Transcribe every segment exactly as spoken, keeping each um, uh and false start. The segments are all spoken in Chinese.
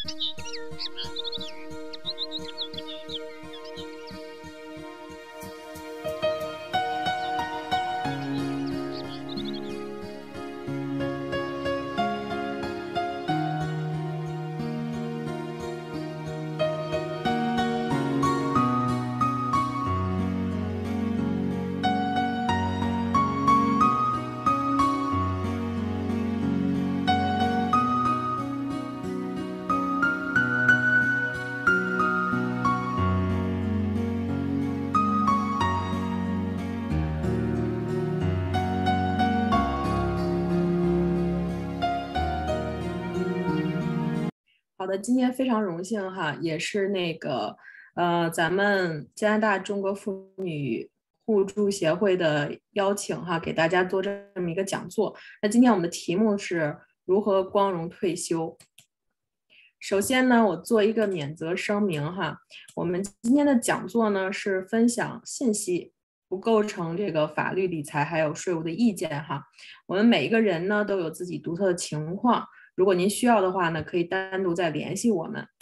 好的，今天非常荣幸哈，也是那个呃，咱们加拿大中国妇女互助协会的邀请哈，给大家做这么一个讲座。那今天我们的题目是如何光荣退休。首先呢，我做一个免责声明哈，我们今天的讲座呢是分享信息，不构成这个法律、理财还有税务的意见哈。我们每一个人呢都有自己独特的情况。如果您需要的话呢，可以单独再联系我们。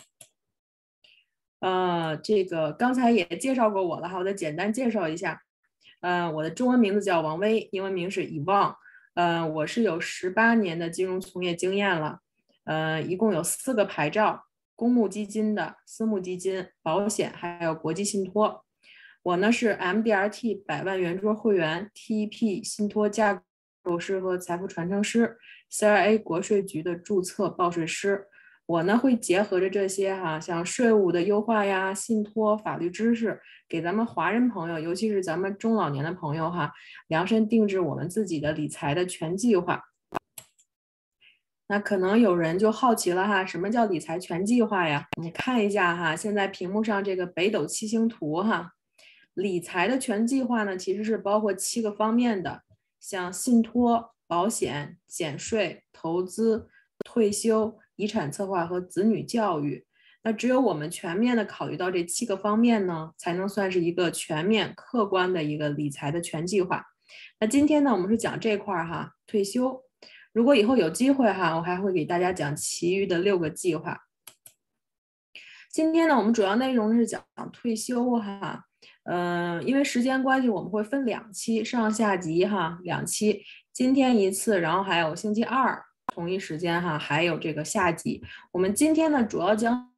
呃，这个刚才也介绍过我了哈，我再简单介绍一下。呃，我的中文名字叫王薇，英文名是以望。呃，我是有十八年的金融从业经验了。呃，一共有四个牌照：公募基金的、私募基金、保险，还有国际信托。我呢是 M D R T 百万圆桌会员、T E P 信托架构师和财富传承师。C R A 国税局的注册报税师，我呢会结合着这些哈，像税务的优化呀、信托、法律知识，给咱们华人朋友，尤其是咱们中老年的朋友哈，量身定制我们自己的理财的全计划。那可能有人就好奇了哈，什么叫理财全计划呀？你看一下哈，现在屏幕上这个北斗七星图哈，理财的全计划呢，其实是包括七个方面的，像信托、保险、减税、投资、退休、遗产策划和子女教育。那只有我们全面的考虑到这七个方面呢，才能算是一个全面客观的一个理财的全计划。那今天呢，我们是讲这块哈，退休。如果以后有机会哈，我还会给大家讲其余的六个计划。今天呢，我们主要内容是讲退休哈。嗯、呃，因为时间关系，我们会分两期上下集哈，两期，今天一次，然后还有星期二同一时间哈，还有这个下集。我们今天呢，主要将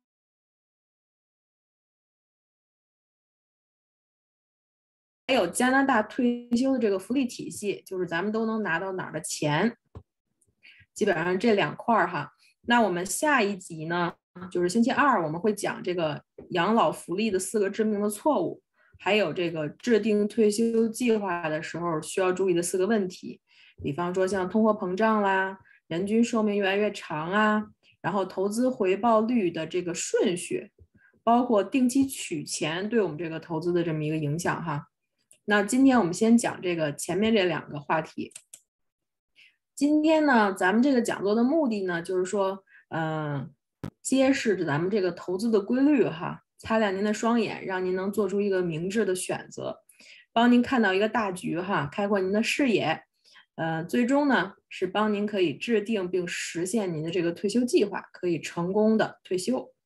还有加拿大退休的这个福利体系，就是咱们都能拿到哪儿的钱，基本上这两块儿哈。那我们下一集呢，就是星期二，我们会讲这个养老福利的四个致命的错误。还有这个制定退休计划的时候需要注意的四个问题，比方说像通货膨胀啦、人均寿命越来越长啊，然后投资回报率的这个顺序，包括定期取钱对我们这个投资的这么一个影响哈。那今天我们先讲这个前面这两个话题。今天呢，咱们这个讲座的目的呢，就是说，嗯、呃，揭示着咱们这个投资的规律哈。擦亮您的双眼，让您能做出一个明智的选择，帮您看到一个大局哈，开阔您的视野。呃，最终呢是帮您可以制定并实现您的这个退休计划，可以成功的退休。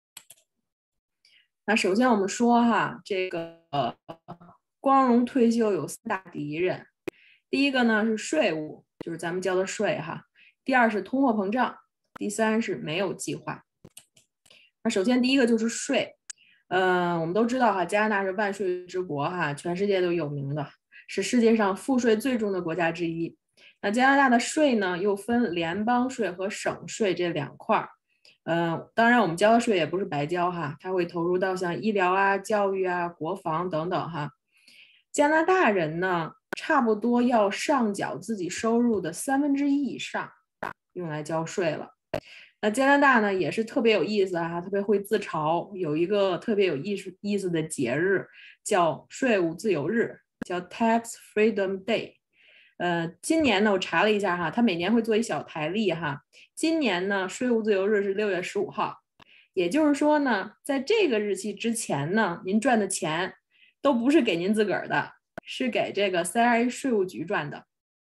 那首先我们说哈，这个呃光荣退休有四大敌人，第一个呢是税务，就是咱们交的税哈；第二是通货膨胀；第三是没有计划。那首先第一个就是税。嗯、呃，我们都知道哈，加拿大是万税之国哈，全世界都有名的，是世界上赋税最重的国家之一。那加拿大的税呢，又分联邦税和省税这两块儿。呃，当然我们交的税也不是白交哈，它会投入到像医疗啊、教育啊、国防等等哈。加拿大人呢，差不多要上缴自己收入的三分之一以上，用来交税了。那加拿大呢也是特别有意思啊，特别会自嘲，有一个特别有意思意思的节日叫税务自由日，叫 Tax Freedom Day。呃，今年呢我查了一下哈，他每年会做一小台历哈。今年呢税务自由日是六月十五号，也就是说呢，在这个日期之前呢，您赚的钱都不是给您自个儿的，是给这个 C R A 税务局赚的。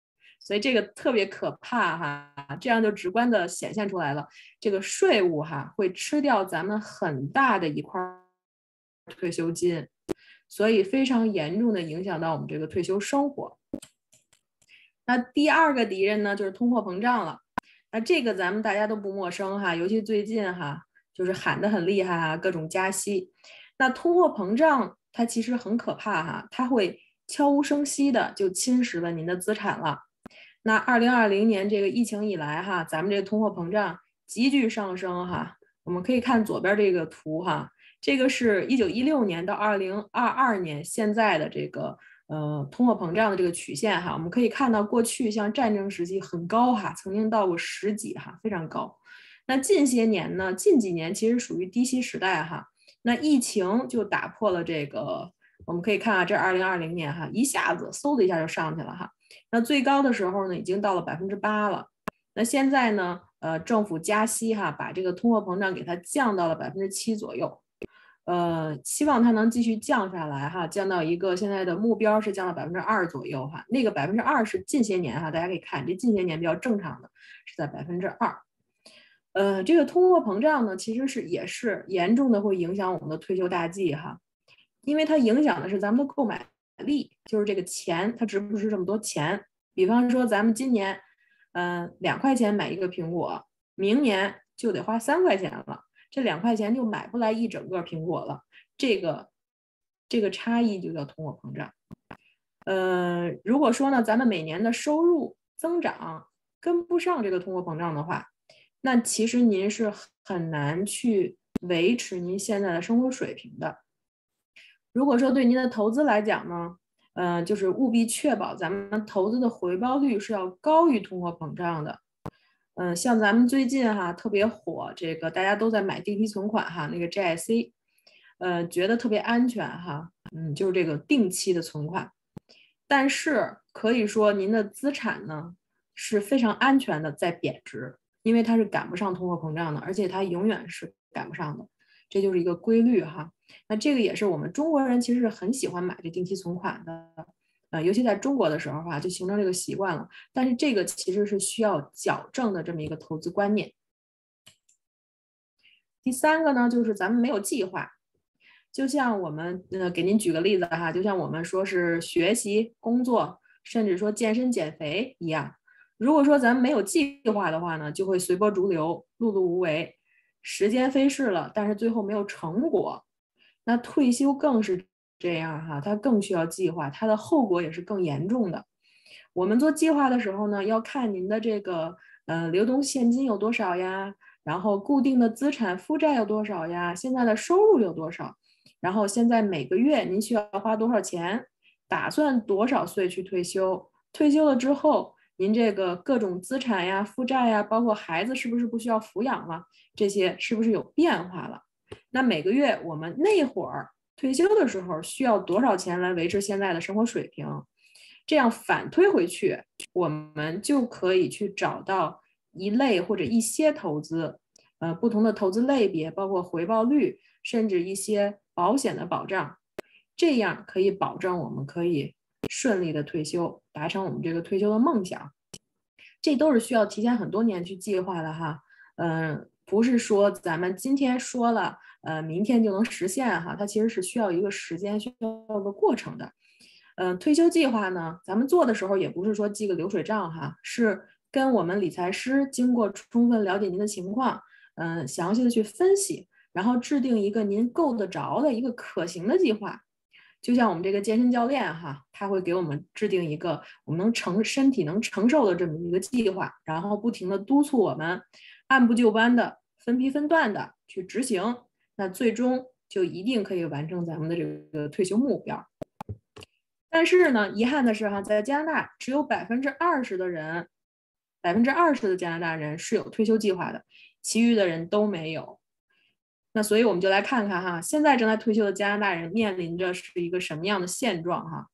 所以这个特别可怕哈，这样就直观的显现出来了，这个税务哈会吃掉咱们很大的一块退休金，所以非常严重的影响到我们这个退休生活。那第二个敌人呢，就是通货膨胀了。那这个咱们大家都不陌生哈，尤其最近哈，就是喊得很厉害哈，各种加息。那通货膨胀它其实很可怕哈，它会悄无声息的就侵蚀了您的资产了。那二零二零年这个疫情以来哈，咱们这个通货膨胀急剧上升哈，我们可以看左边这个图哈，这个是一九一六年到二零二二年现在的这个呃通货膨胀的这个曲线哈，我们可以看到过去像战争时期很高哈，曾经到过十几哈，非常高。那近些年呢，近几年其实属于低息时代哈，那疫情就打破了这个，我们可以看啊，这二零二零年哈，一下子嗖的一下就上去了哈。那最高的时候呢，已经到了百分之八了。那现在呢，呃，政府加息哈，把这个通货膨胀给它降到了百分之七左右。呃，希望它能继续降下来哈，降到一个现在的目标是降到百分之二左右哈。那个百分之二是近些年哈，大家可以看这近些年比较正常的是在百分之二。呃，这个通货膨胀呢，其实是也是严重的会影响我们的退休大计哈，因为它影响的是咱们的购买力，就是这个钱它值不值这么多钱。比方说咱们今年，嗯、呃，两块钱买一个苹果，明年就得花三块钱了，这两块钱就买不来一整个苹果了。这个这个差异就叫通货膨胀。呃，如果说呢，咱们每年的收入增长跟不上这个通货膨胀的话，那其实您是很难去维持您现在的生活水平的。如果说对您的投资来讲呢，呃，就是务必确保咱们投资的回报率是要高于通货膨胀的。嗯、呃，像咱们最近哈特别火，这个大家都在买定期存款哈，那个 G I C， 呃，觉得特别安全哈，嗯，就是这个定期的存款。但是可以说您的资产呢是非常安全的在贬值。因为它是赶不上通货膨胀的，而且它永远是赶不上的，这就是一个规律哈。那这个也是我们中国人其实是很喜欢买这定期存款的，呃，尤其在中国的时候哈，就形成这个习惯了。但是这个其实是需要矫正的这么一个投资观念。第三个呢，就是咱们没有计划，就像我们呃，给您举个例子哈，就像我们说是学习、工作，甚至说健身、减肥一样。如果说咱们没有计划的话呢，就会随波逐流、碌碌无为，时间飞逝了，但是最后没有成果。那退休更是这样哈，它更需要计划，它的后果也是更严重的。我们做计划的时候呢，要看您的这个呃流动现金有多少呀，然后固定的资产负债有多少呀，现在的收入有多少，然后现在每个月您需要花多少钱，打算多少岁去退休，退休了之后。您这个各种资产呀、负债呀，包括孩子是不是不需要抚养了，这些是不是有变化了？那每个月我们那会儿退休的时候需要多少钱来维持现在的生活水平？这样反推回去，我们就可以去找到一类或者一些投资，呃，不同的投资类别，包括回报率，甚至一些保险的保障，这样可以保证我们可以顺利的退休，达成我们这个退休的梦想。这都是需要提前很多年去计划的哈，嗯、呃，不是说咱们今天说了，呃，明天就能实现哈，它其实是需要一个时间，需要一个过程的。嗯、呃，退休计划呢，咱们做的时候也不是说记个流水账哈，是跟我们理财师经过充分了解您的情况，嗯、呃，详细的去分析，然后制定一个您够得着的一个可行的计划。就像我们这个健身教练哈，他会给我们制定一个我们能承身体能承受的这么一个计划，然后不停的督促我们按部就班的分批分段的去执行，那最终就一定可以完成咱们的这个退休目标。但是呢，遗憾的是哈，在加拿大只有百分之二十的人，百分之二十的加拿大人是有退休计划的，其余的人都没有。那所以我们就来看看哈，现在正在退休的加拿大人面临着是一个什么样的现状哈？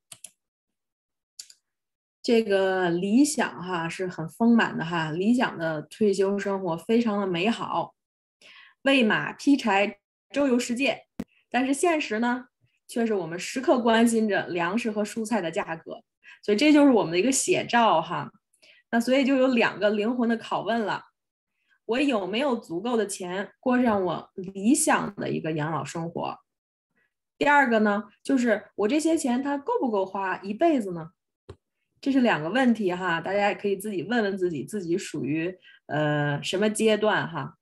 这个理想哈是很丰满的哈，理想的退休生活非常的美好，喂马劈柴，周游世界。但是现实呢，却是我们时刻关心着粮食和蔬菜的价格，所以这就是我们的一个写照哈。 那所以就有两个灵魂的拷问了：我有没有足够的钱过上我理想的一个养老生活？第二个呢，就是我这些钱它够不够花一辈子呢？这是两个问题哈，大家也可以自己问问自己，自己属于呃什么阶段哈。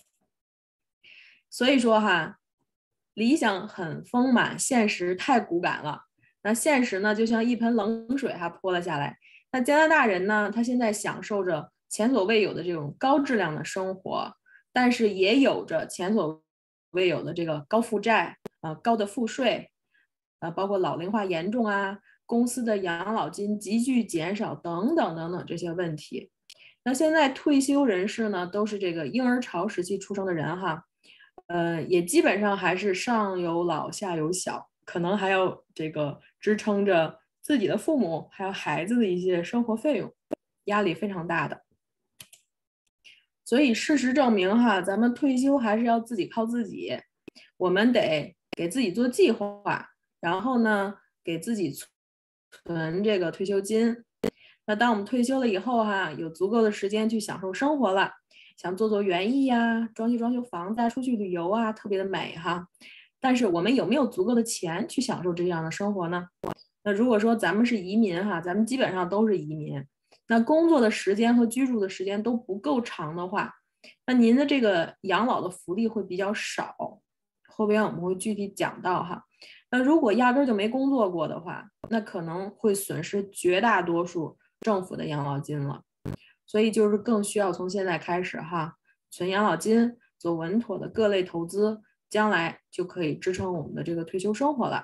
所以说哈，理想很丰满，现实太骨感了。那现实呢，就像一盆冷水哈泼了下来。那加拿大人呢，他现在享受着前所未有的这种高质量的生活，但是也有着前所未有的这个高负债啊、呃、高的赋税啊、呃，包括老龄化严重啊，公司的养老金急剧减少等等等等这些问题。那现在退休人士呢，都是这个婴儿潮时期出生的人哈，呃，也基本上还是上有老下有小，可能还要这个支撑着自己的父母还有孩子的一些生活费用，压力非常大的。所以事实证明哈，咱们退休还是要自己靠自己，我们得给自己做计划，然后呢，给自己存这个退休金。那当我们退休了以后哈，有足够的时间去享受生活了，想做做园艺呀，装修装修房子啊，出去旅游啊，特别的美哈。但是我们有没有足够的钱去享受这样的生活呢？那如果说咱们是移民哈，咱们基本上都是移民，那工作的时间和居住的时间都不够长的话，那您的这个养老的福利会比较少。后边我们会具体讲到哈。那如果压根就没工作过的话，那可能会损失绝大多数政府的养老金了。所以就是更需要从现在开始哈，存养老金，做稳妥的各类投资，将来就可以支撑我们的这个退休生活了。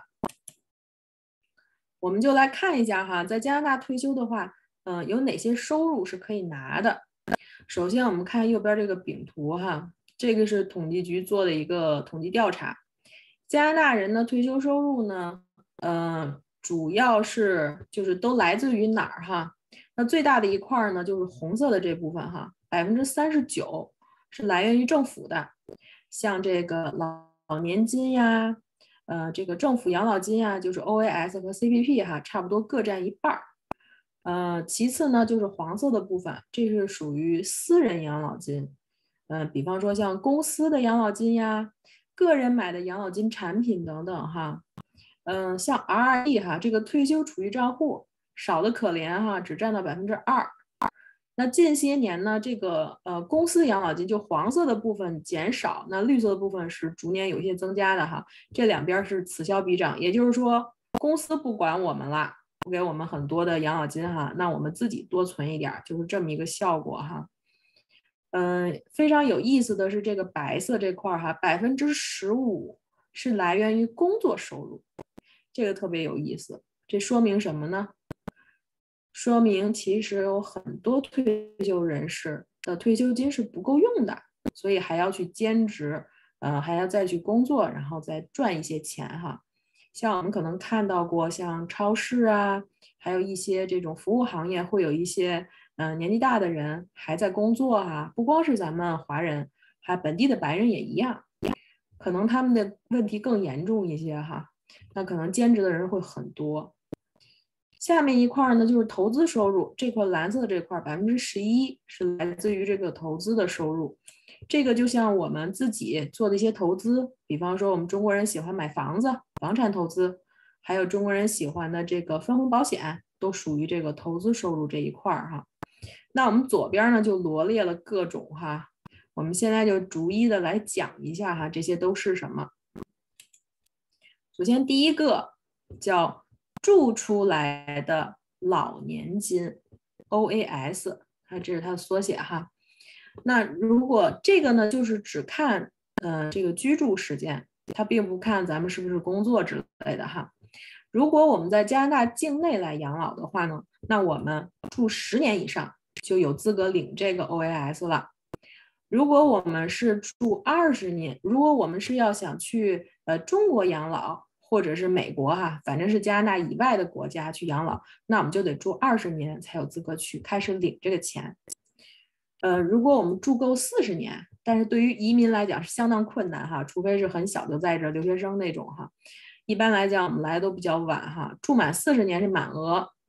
我们就来看一下哈，在加拿大退休的话，嗯、呃，有哪些收入是可以拿的。首先我们看右边这个饼图哈，这个是统计局做的一个统计调查，加拿大人的退休收入呢，呃，主要是就是都来自于哪儿哈？那最大的一块呢，就是红色的这部分哈，百分之三十九是来源于政府的，像这个老老年金呀，呃，这个政府养老金呀，就是 O A S 和 C P P 哈，差不多各占一半儿。呃，其次呢，就是黄色的部分，这是属于私人养老金，嗯、呃，比方说像公司的养老金呀，个人买的养老金产品等等哈，嗯、呃，像 R R E 哈，这个退休储蓄账户少的可怜哈，只占到百分之二。那近些年呢，这个呃公司养老金就黄色的部分减少，那绿色的部分是逐年有些增加的哈，这两边是此消彼长，也就是说公司不管我们了，不给我们很多的养老金哈，那我们自己多存一点，就是这么一个效果哈。嗯、呃，非常有意思的是这个白色这块哈，百分之十五是来源于工作收入，这个特别有意思，这说明什么呢？说明其实有很多退休人士的退休金是不够用的，所以还要去兼职，呃，还要再去工作，然后再赚一些钱哈。像我们可能看到过，像超市啊，还有一些这种服务行业，会有一些嗯、呃、年纪大的人还在工作哈。不光是咱们华人，还本地的白人也一样，可能他们的问题更严重一些哈。那可能兼职的人会很多。下面一块呢，就是投资收入，这块蓝色的这块百分之十一是来自于这个投资的收入。这个就像我们自己做的一些投资，比方说我们中国人喜欢买房子，房产投资，还有中国人喜欢的这个分红保险，都属于这个投资收入这一块哈。那我们左边呢就罗列了各种哈，我们现在就逐一的来讲一下哈，这些都是什么。首先第一个叫铸出来的老年金 O A S， 它这是它的缩写哈。那如果这个呢，就是只看呃这个居住时间，它并不看咱们是不是工作之类的哈。如果我们在加拿大境内来养老的话呢，那我们住十年以上就有资格领这个 O A S 了。如果我们是住二十年，如果我们是要想去呃中国养老，或者是美国哈，反正是加拿大以外的国家去养老，那我们就得住二十年才有资格去开始领这个钱。呃，如果我们住够四十年，但是对于移民来讲是相当困难哈，除非是很小就在这留学生那种哈。一般来讲，我们来的都比较晚哈，住满四十年是满额。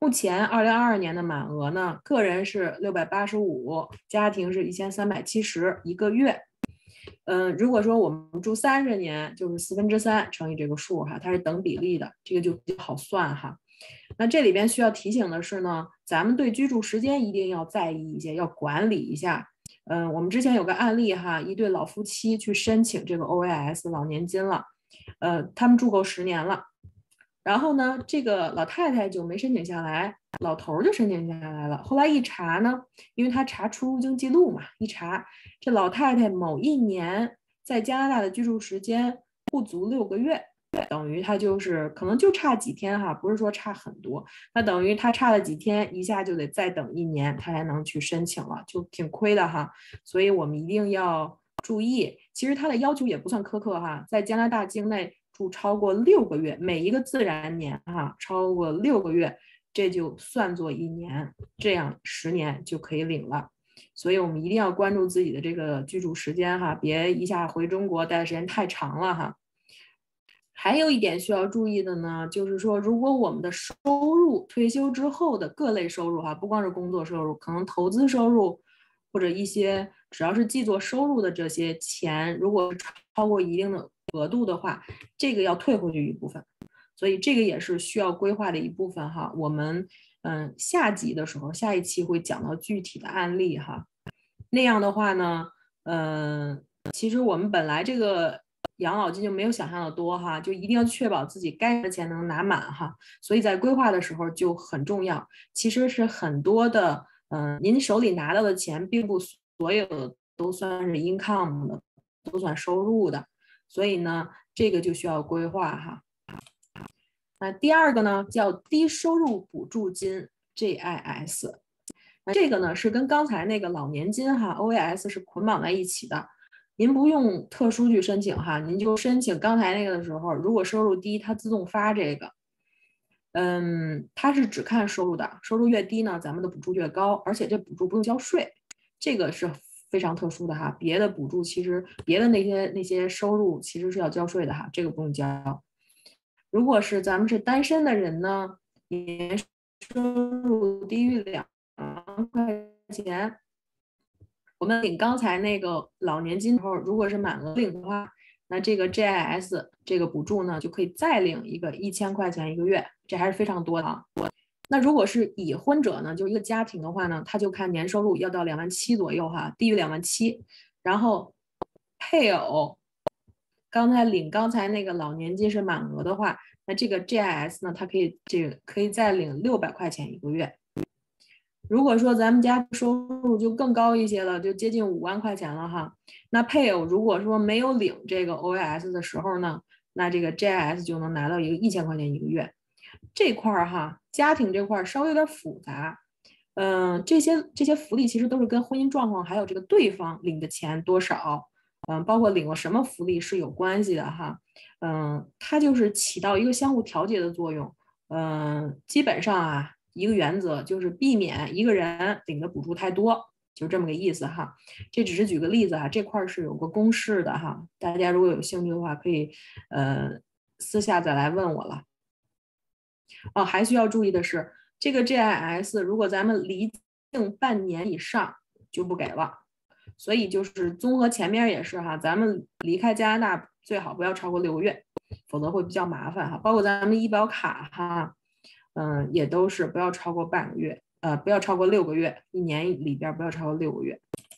目前二零二二年的满额呢，个人是六百八十五，家庭是一千三百七十一个月。嗯，如果说我们住三十年，就是四分之三乘以这个数哈，它是等比例的，这个就比较好算哈。那这里边需要提醒的是呢，咱们对居住时间一定要在意一些，要管理一下。嗯，我们之前有个案例哈，一对老夫妻去申请这个 O A S 老年金了，呃，他们住够十年了。然后呢，这个老太太就没申请下来，老头就申请下来了。后来一查呢，因为他查出入境记录嘛，一查这老太太某一年在加拿大的居住时间不足六个月，等于他就是可能就差几天哈，不是说差很多。那等于他差了几天，一下就得再等一年，他才能去申请了，就挺亏的哈。所以我们一定要注意，其实他的要求也不算苛刻哈，在加拿大境内住超过六个月，每一个自然年哈，超过六个月，这就算作一年，这样十年就可以领了。所以我们一定要关注自己的这个居住时间哈，别一下回中国待的时间太长了哈。还有一点需要注意的呢，就是说，如果我们的收入退休之后的各类收入哈，不光是工作收入，可能投资收入或者一些只要是既做收入的这些钱，如果超过一定的额度的话，这个要退回去一部分，所以这个也是需要规划的一部分哈。我们嗯下集的时候，下一期会讲到具体的案例哈。那样的话呢，嗯，其实我们本来这个养老金就没有想象的多哈，就一定要确保自己该拿的钱能拿满哈。所以在规划的时候就很重要。其实是很多的，嗯，您手里拿到的钱，并不所有都算是 income 的，都算收入的。所以呢，这个就需要规划哈。那第二个呢，叫低收入补助金 G I S。那这个呢是跟刚才那个老年金哈 O A S 是捆绑在一起的。您不用特殊去申请哈，您就申请刚才那个的时候，如果收入低，它自动发这个。嗯，它是只看收入的，收入越低呢，咱们的补助越高，而且这补助不用交税，这个是非常特殊的哈。别的补助其实别的那些那些收入其实是要交税的哈，这个不用交。如果是咱们是单身的人呢，年收入低于两万块钱，我们领刚才那个老年金时候，如果是满额领的话，那这个 G I S 这个补助呢，就可以再领一个一千块钱一个月，这还是非常多的啊。那如果是已婚者呢，就一个家庭的话呢，他就看年收入要到两万七左右哈，低于两万七，然后配偶刚才领刚才那个老年金是满额的话，那这个 G I S 呢，它可以这个可以再领六百块钱一个月。如果说咱们家收入就更高一些了，就接近五万块钱了哈，那配偶如果说没有领这个 O A S 的时候呢，那这个 G I S 就能拿到一个一千块钱一个月。这块儿哈，家庭这块儿稍微有点复杂，嗯、呃，这些这些福利其实都是跟婚姻状况还有这个对方领的钱多少，嗯、呃，包括领了什么福利是有关系的哈，嗯、呃，它就是起到一个相互调节的作用，嗯、呃，基本上啊。一个原则就是避免一个人领的补助太多，就这么个意思哈。这只是举个例子哈，这块是有个公式的哈，大家如果有兴趣的话，可以呃私下再来问我了。哦，还需要注意的是，这个 G I S 如果咱们离境半年以上就不给了，所以就是综合前面也是哈，咱们离开加拿大最好不要超过六个月，否则会比较麻烦哈。包括咱们医保卡哈。嗯，也都是不要超过半个月，呃，不要超过六个月，一年里边不要超过六个月。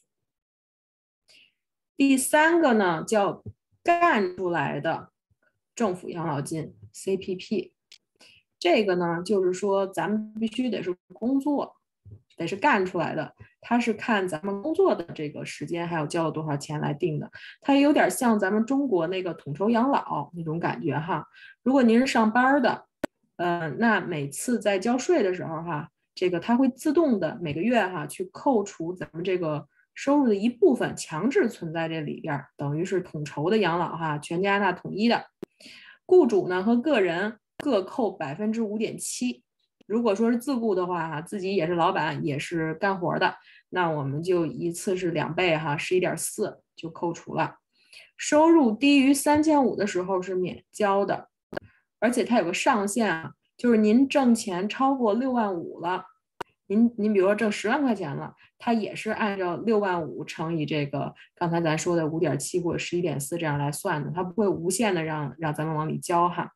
第三个呢，叫干出来的政府养老金 C P P， 这个呢，就是说咱们必须得是工作，得是干出来的，它是看咱们工作的这个时间还有交了多少钱来定的，它有点像咱们中国那个统筹养老那种感觉哈。如果您是上班的。呃，那每次在交税的时候哈，这个它会自动的每个月哈去扣除咱们这个收入的一部分，强制存在这里边，等于是统筹的养老哈，全加拿大统一的。雇主呢和个人各扣百分之五点七。如果说是自雇的话哈，自己也是老板也是干活的，那我们就一次是两倍哈，十一点四就扣除了。收入低于三千五的时候是免交的。而且它有个上限啊， 就是您挣钱超过六万五了，您您比如说挣十万块钱了，它也是按照六万五乘以这个刚才咱说的五点七或者十一点四这样来算的，它不会无限的让让咱们往里交哈。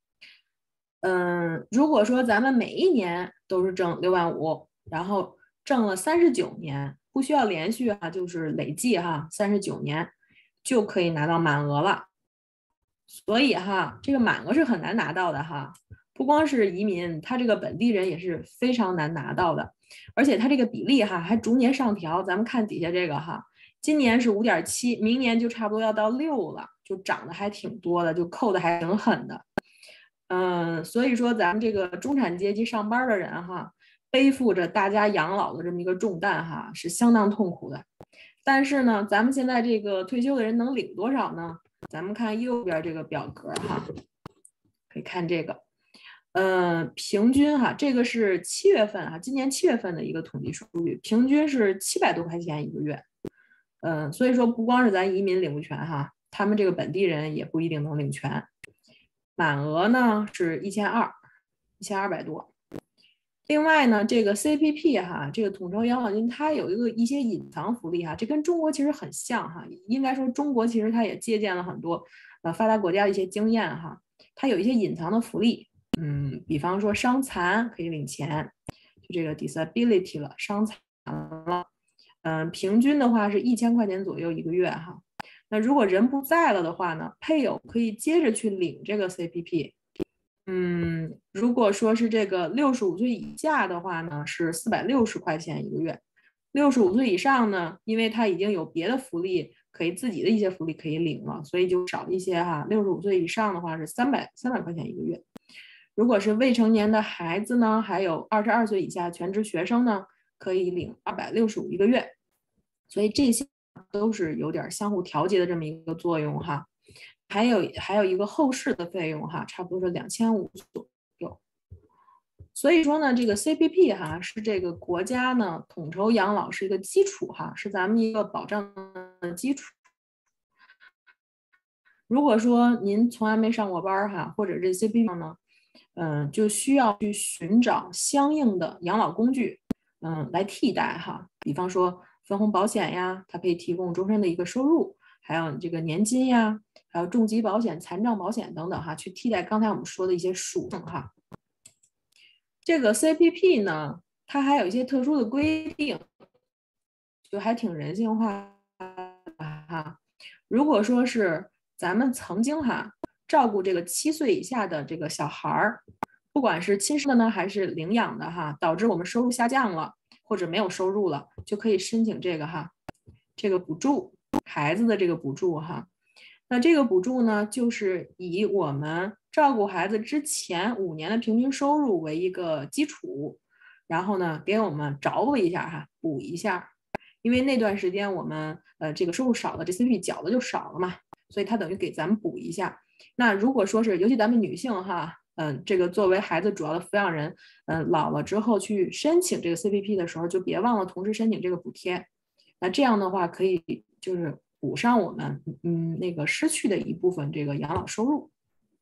嗯，如果说咱们每一年都是挣六万五，然后挣了三十九年，不需要连续哈，就是累计哈，三十九年就可以拿到满额了。所以哈，这个满额是很难拿到的哈，不光是移民，他这个本地人也是非常难拿到的，而且他这个比例哈还逐年上调。咱们看底下这个哈，今年是五点七，明年就差不多要到六了，就涨得还挺多的，就扣的还挺狠的。嗯，所以说咱们这个中产阶级上班的人哈，背负着大家养老的这么一个重担哈，是相当痛苦的。但是呢，咱们现在这个退休的人能领多少呢？咱们看右边这个表格哈，可以看这个，呃，平均哈，这个是七月份哈，今年七月份的一个统计数据，平均是七百多块钱一个月。嗯、呃，所以说不光是咱移民领不全哈，他们这个本地人也不一定能领全。满额呢是一千二，一千二百多。另外呢，这个 C P P 哈，这个统筹养老金，它有一个一些隐藏福利哈，这跟中国其实很像哈。应该说中国其实它也借鉴了很多呃发达国家的一些经验哈，它有一些隐藏的福利，嗯，比方说伤残可以领钱，就这个 disability 了，伤残了，嗯，平均的话是一千块钱左右一个月哈。那如果人不在了的话呢，配偶可以接着去领这个 C P P。嗯，如果说是这个六十五岁以下的话呢，是四百六十块钱一个月；六十五岁以上呢，因为他已经有别的福利，可以自己的一些福利可以领了，所以就少一些哈。六十五岁以上的话是三百三百块钱一个月。如果是未成年的孩子呢，还有二十二岁以下全职学生呢，可以领二百六十五一个月。所以这些都是有点相互调节的这么一个作用哈。还有还有一个后事的费用哈，差不多是两千五左右。所以说呢，这个 C P P 哈是这个国家呢统筹养老是一个基础哈，是咱们一个保障的基础。如果说您从来没上过班哈，或者这 C P P 呢，嗯，就需要去寻找相应的养老工具，嗯，来替代哈。比方说分红保险呀，它可以提供终身的一个收入，还有这个年金呀。还有重疾保险、残障保险等等哈，去替代刚才我们说的一些属性哈。这个 C P P 呢，它还有一些特殊的规定，就还挺人性化哈。如果说是咱们曾经哈照顾这个七岁以下的这个小孩儿，不管是亲生的呢还是领养的哈，导致我们收入下降了或者没有收入了，就可以申请这个哈，这个补助孩子的这个补助哈。那这个补助呢，就是以我们照顾孩子之前五年的平均收入为一个基础，然后呢，给我们着补一下哈，补一下，因为那段时间我们呃这个收入少了，这 C P P 缴的就少了嘛，所以它等于给咱们补一下。那如果说是，尤其咱们女性哈，嗯、呃，这个作为孩子主要的抚养人，嗯、呃，老了之后去申请这个 C P P 的时候，就别忘了同时申请这个补贴。那这样的话，可以就是补上我们嗯那个失去的一部分这个养老收入。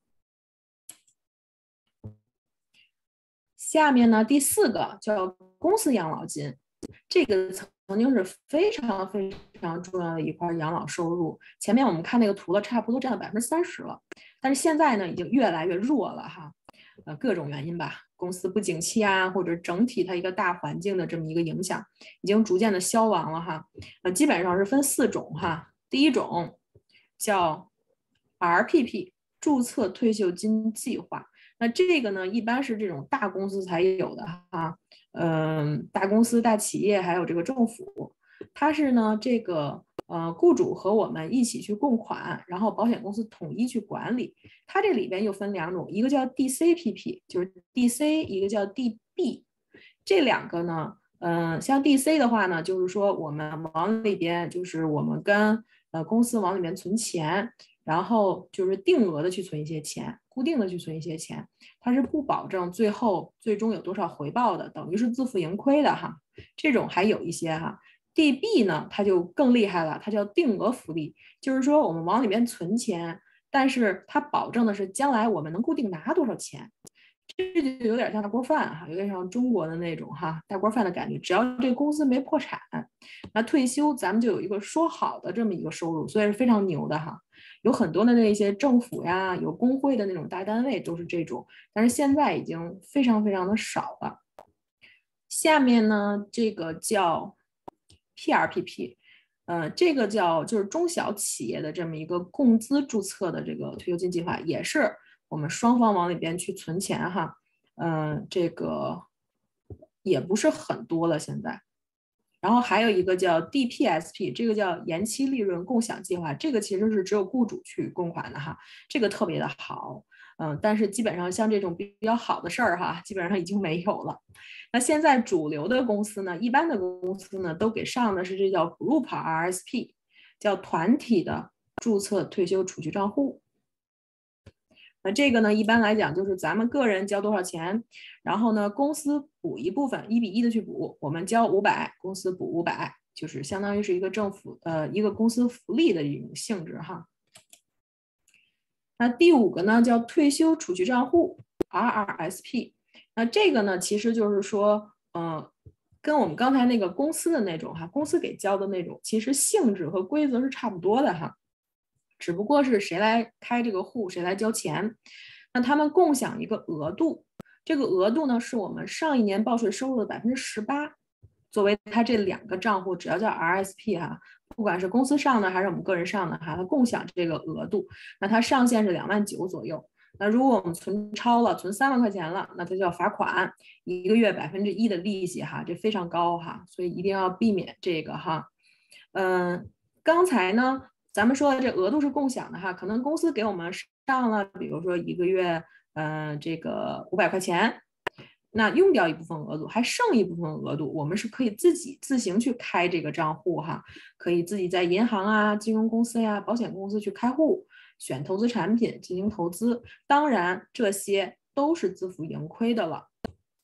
下面呢，第四个叫公司养老金，这个曾经是非常非常重要的一块养老收入。前面我们看那个图了，差不多占了百分之三十了，但是现在呢，已经越来越弱了哈。呃，各种原因吧，公司不景气啊，或者整体它一个大环境的这么一个影响，已经逐渐的消亡了哈。呃，基本上是分四种哈。第一种叫 R P P 注册退休金计划，那这个呢，一般是这种大公司才有的哈。嗯，大公司、大企业还有这个政府，它是呢这个呃雇主和我们一起去供款，然后保险公司统一去管理。它这里边又分两种，一个叫 D C P P， 就是 D C， 一个叫 D B。这两个呢，嗯、呃，像 D C 的话呢，就是说我们往里边就是我们跟呃公司往里面存钱，然后就是定额的去存一些钱，固定的去存一些钱，它是不保证最后最终有多少回报的，等于是自负盈亏的哈。这种还有一些哈。D B 呢，它就更厉害了，它叫定额福利，就是说我们往里面存钱，但是它保证的是将来我们能固定拿多少钱。 这就有点像大锅饭哈，有点像中国的那种哈大锅饭的感觉。只要这个公司没破产，那退休咱们就有一个说好的这么一个收入，所以是非常牛的哈。有很多的那些政府呀，有工会的那种大单位都是这种，但是现在已经非常非常的少了。下面呢，这个叫 P R P P， 呃，这个叫就是中小企业的这么一个共资注册的这个退休金计划，也是我们双方往里边去存钱哈，嗯、呃，这个也不是很多了现在。然后还有一个叫 D P S P， 这个叫延期利润共享计划，这个其实是只有雇主去供款的哈，这个特别的好，嗯，但是基本上像这种比较好的事儿哈，基本上已经没有了。那现在主流的公司呢，一般的公司呢，都给上的是这叫 Group R S P， 叫团体的注册退休储蓄账户。那这个呢，一般来讲就是咱们个人交多少钱，然后呢，公司补一部分，一比一的去补，我们交五百，公司补五百，就是相当于是一个政府呃一个公司福利的一种性质哈。那第五个呢叫退休储蓄账户 R R S P， 那这个呢其实就是说，呃，跟我们刚才那个公司的那种哈，公司给交的那种，其实性质和规则是差不多的哈。只不过是谁来开这个户，谁来交钱。那他们共享一个额度，这个额度呢是我们上一年报税收入的百分之十八，作为它这两个账户，只要叫 R S P 哈，不管是公司上的还是我们个人上的哈，它共享这个额度，那它上限是两万九左右。那如果我们存超了，存三万块钱了，那它就要罚款，一个月百分之一的利息哈，这非常高哈，所以一定要避免这个哈。嗯，刚才呢。咱们说的这额度是共享的哈，可能公司给我们上了，比如说一个月，嗯、呃，这个五百块钱，那用掉一部分额度，还剩一部分额度，我们是可以自己自行去开这个账户哈，可以自己在银行啊、金融公司呀、保险公司去开户，选投资产品进行投资，当然这些都是自负盈亏的了。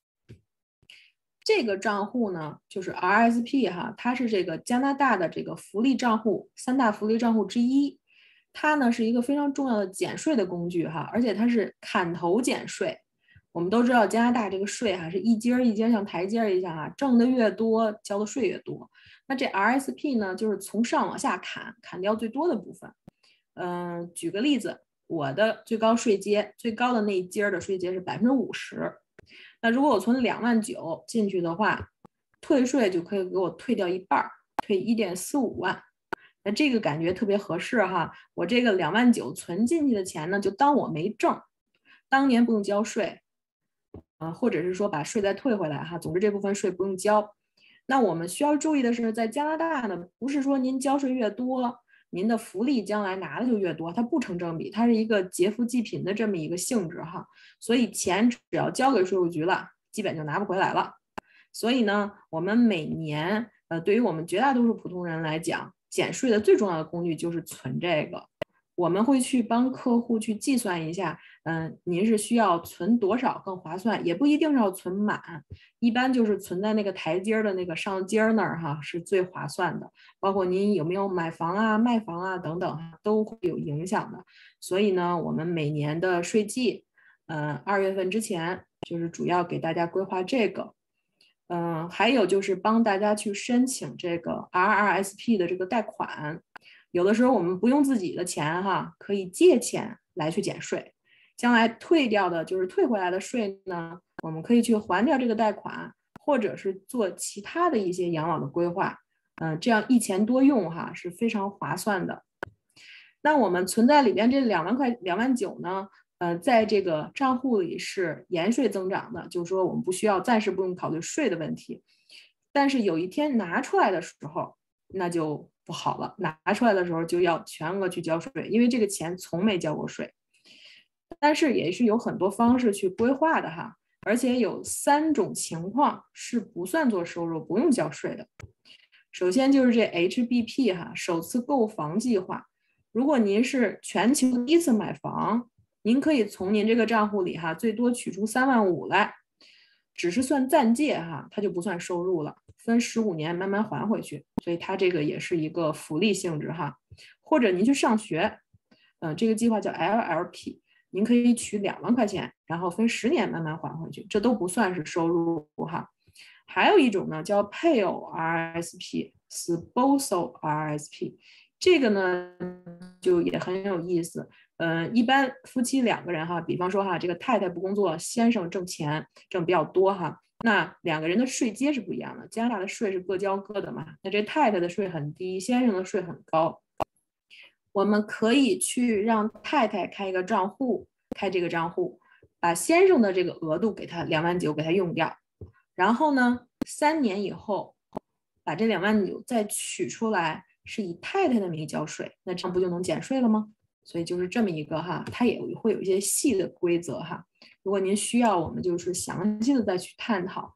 这个账户呢，就是 R S P 哈，它是这个加拿大的这个福利账户三大福利账户之一。它呢是一个非常重要的减税的工具哈，而且它是砍头减税。我们都知道加拿大这个税哈是一阶一阶像台阶一样啊，挣的越多，交的税越多。那这 R S P 呢，就是从上往下砍，砍掉最多的部分。嗯、呃，举个例子，我的最高税阶最高的那一阶的税阶是百分之五十。那如果我存两万九进去的话，退税就可以给我退掉一半，退一点四五万。那这个感觉特别合适哈。我这个两万九存进去的钱呢，就当我没挣，当年不用交税，啊、呃，或者是说把税再退回来哈。总之这部分税不用交。那我们需要注意的是，在加拿大呢，不是说您交税越多，您的福利将来拿的就越多，它不成正比，它是一个劫富济贫的这么一个性质哈。所以钱只要交给税务局了，基本就拿不回来了。所以呢，我们每年，呃，对于我们绝大多数普通人来讲，减税的最重要的工具就是存这个。我们会去帮客户去计算一下，嗯、呃，您是需要存多少更划算，也不一定是要存满，一般就是存在那个台阶的那个上阶那儿哈，是最划算的。包括您有没有买房啊、卖房啊等等，都会有影响的。所以呢，我们每年的税季，嗯、呃，二月份之前，就是主要给大家规划这个。嗯、呃，还有就是帮大家去申请这个 R R S P 的这个贷款。有的时候我们不用自己的钱哈，可以借钱来去减税，将来退掉的就是退回来的税呢，我们可以去还掉这个贷款，或者是做其他的一些养老的规划，嗯、呃，这样一钱多用哈是非常划算的。那我们存在里边这两万块两万九呢，呃，在这个账户里是延税增长的，就是说我们不需要暂时不用考虑税的问题，但是有一天拿出来的时候，那就不好了，拿出来的时候就要全额去交税，因为这个钱从没交过税。但是也是有很多方式去规划的哈，而且有三种情况是不算作收入，不用交税的。首先就是这 H B P 哈，首次购房计划。如果您是全球第一次买房，您可以从您这个账户里哈，最多取出三万五来，只是算暂借哈，它就不算收入了，分十五年慢慢还回去，所以它这个也是一个福利性质哈。或者您去上学，嗯、呃，这个计划叫 L L P， 您可以取两万块钱，然后分十年慢慢还回去，这都不算是收入哈。还有一种呢叫配偶 R S P、Spousal R S P， 这个呢就也很有意思。嗯，一般夫妻两个人哈，比方说哈，这个太太不工作，先生挣钱挣比较多哈，那两个人的税阶是不一样的。加拿大的税是各交各的嘛，那这太太的税很低，先生的税很高。我们可以去让太太开一个账户，开这个账户，把先生的这个额度给他两万九给他用掉，然后呢，三年以后把这两万九再取出来，是以太太的名义交税，那这样不就能减税了吗？所以就是这么一个哈，它也会有一些细的规则哈。如果您需要，我们就是详细的再去探讨。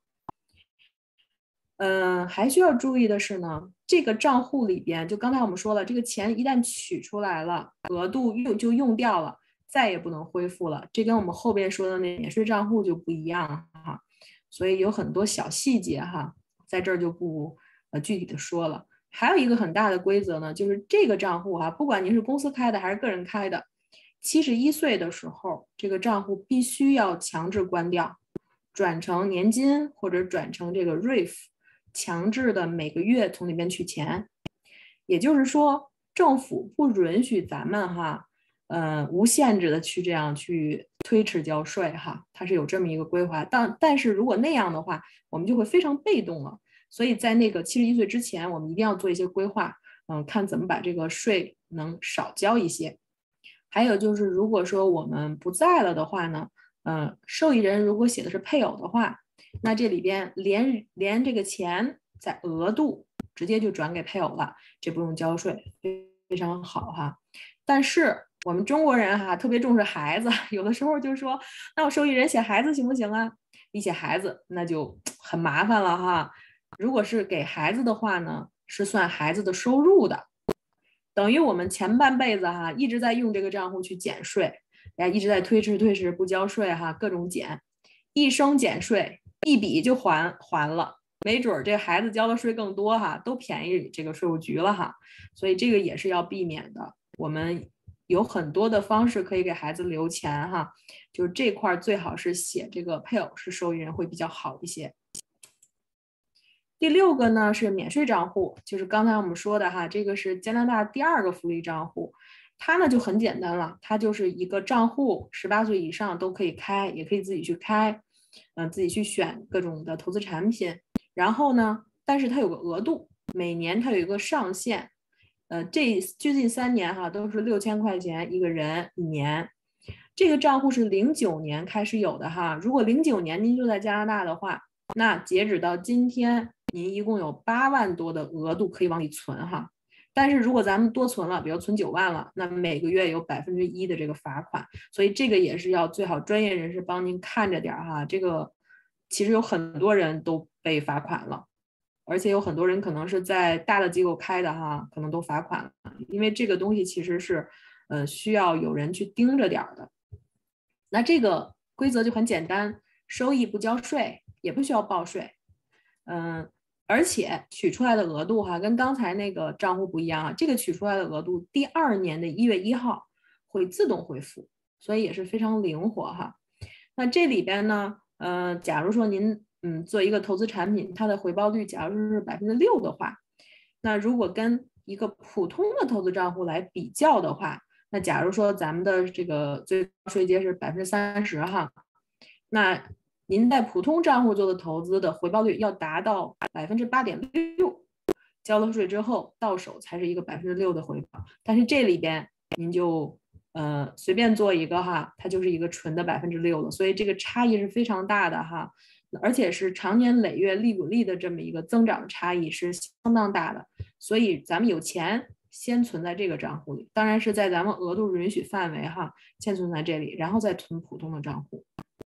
嗯，还需要注意的是呢，这个账户里边，就刚才我们说了，这个钱一旦取出来了，额度用就用掉了，再也不能恢复了。这跟我们后边说的那免税账户就不一样哈，所以有很多小细节哈，在这儿就不呃具体的说了。还有一个很大的规则呢，就是这个账户哈，不管您是公司开的还是个人开的，七十一岁的时候，这个账户必须要强制关掉，转成年金或者转成这个 R I F。强制的每个月从里面取钱，也就是说，政府不允许咱们哈，呃，无限制的去这样去推迟交税哈，它是有这么一个规划。但但是如果那样的话，我们就会非常被动了。所以在那个七十一岁之前，我们一定要做一些规划，嗯，看怎么把这个税能少交一些。还有就是，如果说我们不在了的话呢，嗯，受益人如果写的是配偶的话，那这里边连连这个钱在额度直接就转给配偶了，这不用交税，非常好哈。但是我们中国人哈特别重视孩子，有的时候就说，那我受益人写孩子行不行啊？一写孩子那就很麻烦了哈。如果是给孩子的话呢，是算孩子的收入的，等于我们前半辈子哈一直在用这个账户去减税，呀一直在推迟推迟不交税哈，各种减，一生减税。一笔就还还了，没准这孩子交的税更多哈，都便宜这个税务局了哈，所以这个也是要避免的。我们有很多的方式可以给孩子留钱哈，就是这块最好是写这个配偶是受益人会比较好一些。第六个呢是免税账户，就是刚才我们说的哈，这个是加拿大第二个福利账户，它呢就很简单了，它就是一个账户，十八岁以上都可以开，也可以自己去开。嗯、呃，自己去选各种的投资产品，然后呢，但是它有个额度，每年它有一个上限，呃，这最近三年哈都是六千块钱一个人一年。这个账户是零九年开始有的哈，如果零九年您就在加拿大的话，那截止到今天，您一共有八万多的额度可以往里存哈。但是如果咱们多存了，比如存九万了，那每个月有百分之一的这个罚款，所以这个也是要最好专业人士帮您看着点哈。这个其实有很多人都被罚款了，而且有很多人可能是在大的机构开的哈，可能都罚款了，因为这个东西其实是呃需要有人去盯着点的。那这个规则就很简单，收益不交税，也不需要报税，嗯。而且取出来的额度哈，跟刚才那个账户不一样啊。这个取出来的额度，第二年的一月一号会自动恢复，所以也是非常灵活哈。那这里边呢，呃，假如说您嗯做一个投资产品，它的回报率假如是百分之六的话，那如果跟一个普通的投资账户来比较的话，那假如说咱们的这个最高税阶是百分之三十哈，那您在普通账户做的投资的回报率要达到百分之八点六，交了税之后到手才是一个百分之六的回报。但是这里边您就呃随便做一个哈，它就是一个纯的百分之六了，所以这个差异是非常大的哈，而且是长年累月利滚利的这么一个增长差异是相当大的。所以咱们有钱先存在这个账户里，当然是在咱们额度允许范围哈，先存在这里，然后再存普通的账户。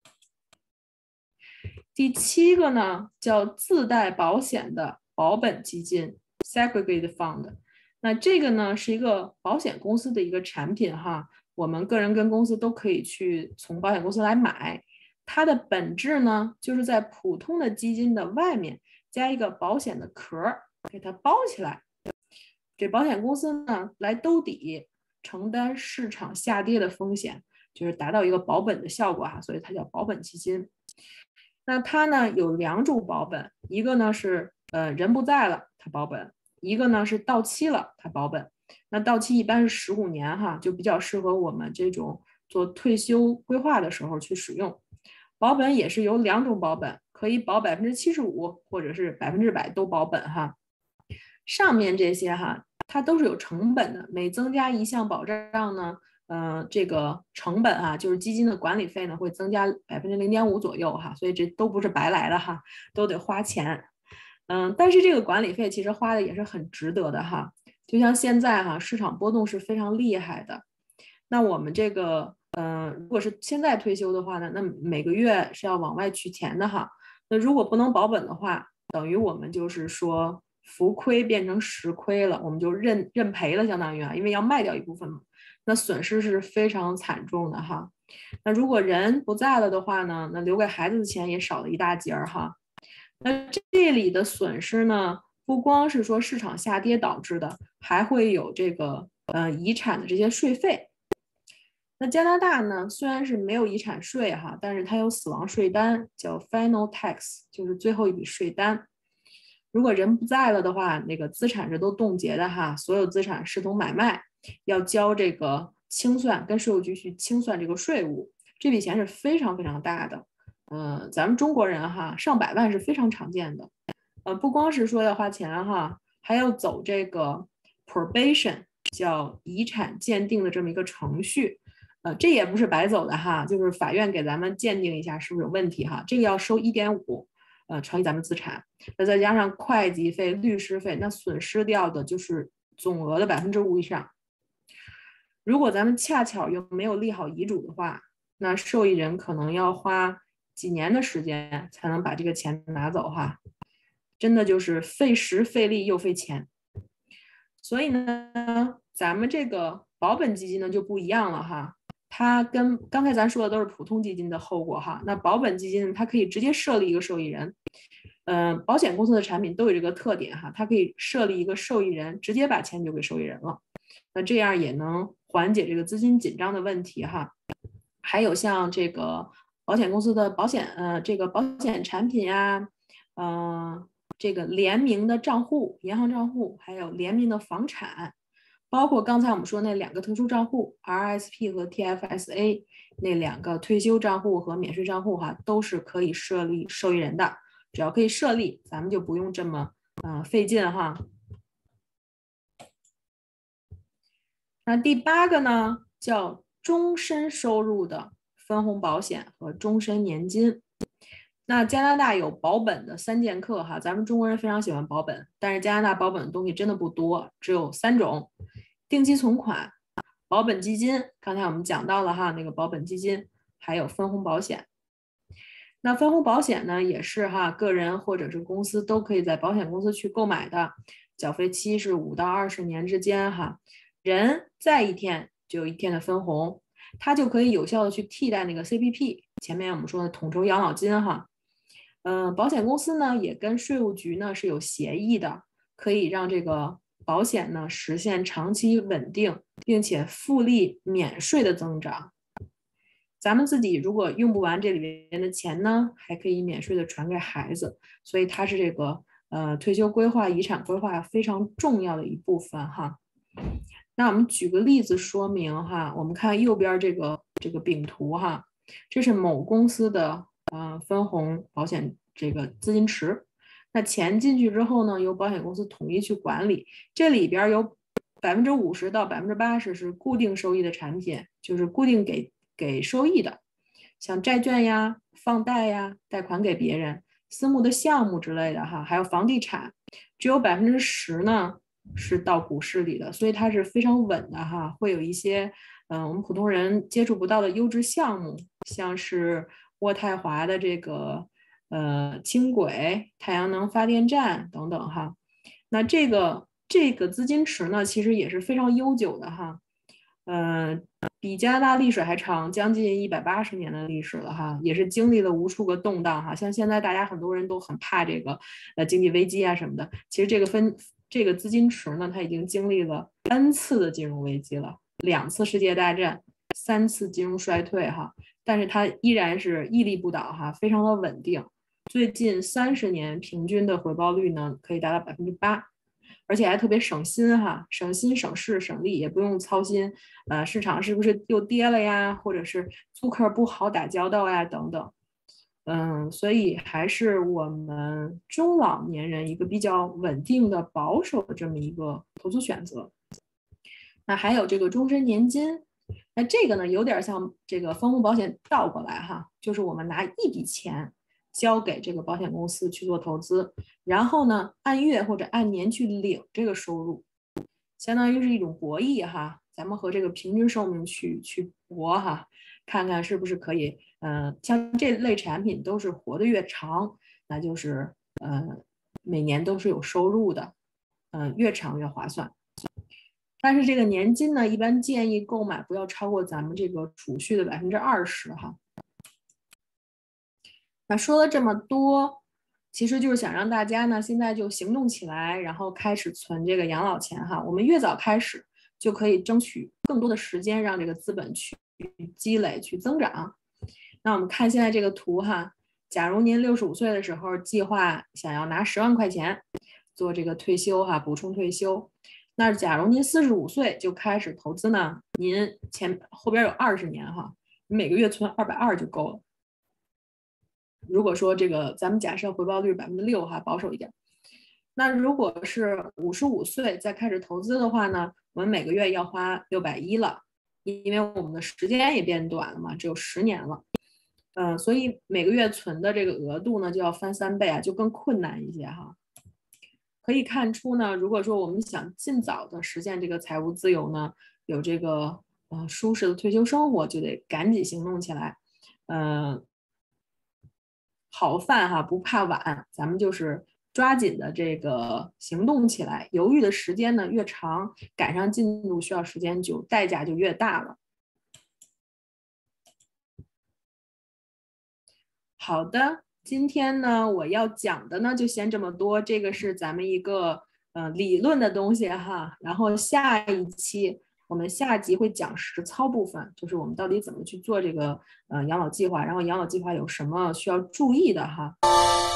第七个呢，叫自带保险的保本基金 （Segregated Fund）。那这个呢是一个保险公司的一个产品哈，我们个人跟公司都可以去从保险公司来买。它的本质呢，就是在普通的基金的外面加一个保险的壳，给它包起来。这保险公司呢来兜底，承担市场下跌的风险， 就是达到一个保本的效果哈，所以它叫保本基金。那它呢有两种保本，一个呢是呃人不在了它保本，一个呢是到期了它保本。那到期一般是十五年哈，就比较适合我们这种做退休规划的时候去使用。保本也是有两种保本，可以保百分之七十五，或者是百分之百都保本哈。上面这些哈，它都是有成本的，每增加一项保障呢，呃，这个成本哈，就是基金的管理费呢会增加百分之零点五左右哈，所以这都不是白来的哈，都得花钱。嗯，但是这个管理费其实花的也是很值得的哈，就像现在哈，市场波动是非常厉害的。那我们这个，嗯、呃，如果是现在退休的话呢，那每个月是要往外取钱的哈。那如果不能保本的话，等于我们就是说浮亏变成实亏了，我们就认认赔了，相当于啊，因为要卖掉一部分嘛，那损失是非常惨重的哈。那如果人不在了的话呢，那留给孩子的钱也少了一大截儿哈。那这里的损失呢，不光是说市场下跌导致的，还会有这个呃遗产的这些税费。那加拿大呢，虽然是没有遗产税哈，但是它有死亡税单，叫 final tax，就是最后一笔税单。如果人不在了的话，那个资产是都冻结的哈，所有资产视同买卖，要交这个清算，跟税务局去清算这个税务，这笔钱是非常非常大的。呃，咱们中国人哈，上百万是非常常见的。呃，不光是说要花钱哈，还要走这个 probation，叫遗产鉴定的这么一个程序。呃，这也不是白走的哈，就是法院给咱们鉴定一下是不是有问题哈，这个要收一点五，呃，乘以咱们资产，那再加上会计费、律师费，那损失掉的就是总额的百分之五以上。如果咱们恰巧又没有立好遗嘱的话，那受益人可能要花几年的时间才能把这个钱拿走哈，真的就是费时费力又费钱。所以呢，咱们这个保本基金呢就不一样了哈。它跟刚才咱说的都是普通基金的后果哈，那保本基金它可以直接设立一个受益人，嗯、呃，保险公司的产品都有这个特点哈，它可以设立一个受益人，直接把钱就给受益人了，那这样也能缓解这个资金紧张的问题哈。还有像这个保险公司的保险呃这个保险产品呀、啊，嗯、呃，这个联名的账户、银行账户，还有联名的房产。包括刚才我们说那两个特殊账户 R S P 和 T F S A 那两个退休账户和免税账户哈，都是可以设立受益人的，只要可以设立，咱们就不用这么呃费劲哈。那第八个呢，叫终身收入的分红保险和终身年金。那加拿大有保本的三剑客哈，咱们中国人非常喜欢保本，但是加拿大保本的东西真的不多，只有三种：定期存款、保本基金，刚才我们讲到了哈，那个保本基金，还有分红保险。那分红保险呢，也是哈，个人或者是公司都可以在保险公司去购买的，缴费期是五到二十年之间哈，人在一天就有一天的分红，它就可以有效的去替代那个 C P P， 前面我们说的统筹养老金哈。嗯、呃，保险公司呢也跟税务局呢是有协议的，可以让这个保险呢实现长期稳定，并且复利免税的增长。咱们自己如果用不完这里面的钱呢，还可以免税的传给孩子，所以它是这个呃退休规划、遗产规划非常重要的一部分哈。那我们举个例子说明哈，我们看右边这个这个饼图哈，这是某公司的呃分红保险这个资金池，那钱进去之后呢，由保险公司统一去管理，这里边有百分之五十到百分之八十是固定收益的产品，就是固定给给收益的，像债券呀、放贷呀、贷款给别人、私募的项目之类的哈，还有房地产，只有百分之十呢是到股市里的，所以它是非常稳的哈，会有一些嗯、呃、我们普通人接触不到的优质项目，像是渥太华的这个呃轻轨、太阳能发电站等等哈。那这个这个资金池呢，其实也是非常悠久的哈，呃，比加拿大历史还长，将近一百八十年的历史了哈，也是经历了无数个动荡哈。像现在大家很多人都很怕这个呃经济危机啊什么的，其实这个分这个资金池呢，它已经经历了 N 次的金融危机了，两次世界大战， 三次金融衰退哈，但是它依然是屹立不倒哈，非常的稳定。最近三十年平均的回报率呢，可以达到百分之八，而且还特别省心哈，省心省事省力，也不用操心，呃，市场是不是又跌了呀，或者是租客不好打交道呀等等。嗯，所以还是我们中老年人一个比较稳定的保守的这么一个投资选择。那还有这个终身年金，那这个呢有点像这个分红保险倒过来哈，就是我们拿一笔钱交给这个保险公司去做投资，然后呢按月或者按年去领这个收入，相当于是一种博弈哈，咱们和这个平均寿命去去搏哈，看看是不是可以，嗯、呃，像这类产品都是活得越长，那就是呃每年都是有收入的，嗯、呃，越长越划算。但是这个年金呢，一般建议购买不要超过咱们这个储蓄的百分之二十哈。那说了这么多，其实就是想让大家呢现在就行动起来，然后开始存这个养老钱哈。我们越早开始，就可以争取更多的时间，让这个资本去积累、去增长。那我们看现在这个图哈，假如您六十五岁的时候计划想要拿十万块钱做这个退休哈，补充退休。那假如您四十五岁就开始投资呢，您前后边有二十年哈，每个月存二百二就够了。如果说这个咱们假设回报率百分之六哈，保守一点。那如果是五十五岁再开始投资的话呢，我们每个月要花六百一了，因为我们的时间也变短了嘛，只有十年了。嗯、呃，所以每个月存的这个额度呢就要翻三倍啊，就更困难一些哈。可以看出呢，如果说我们想尽早的实现这个财务自由呢，有这个呃舒适的退休生活，就得赶紧行动起来。嗯、呃，好饭哈不怕晚，咱们就是抓紧的这个行动起来。犹豫的时间呢越长，赶上进度需要时间久，代价就越大了。好的。今天呢，我要讲的呢就先这么多，这个是咱们一个呃理论的东西哈。然后下一期我们下集会讲实操部分，就是我们到底怎么去做这个呃养老计划，然后养老计划有什么需要注意的哈。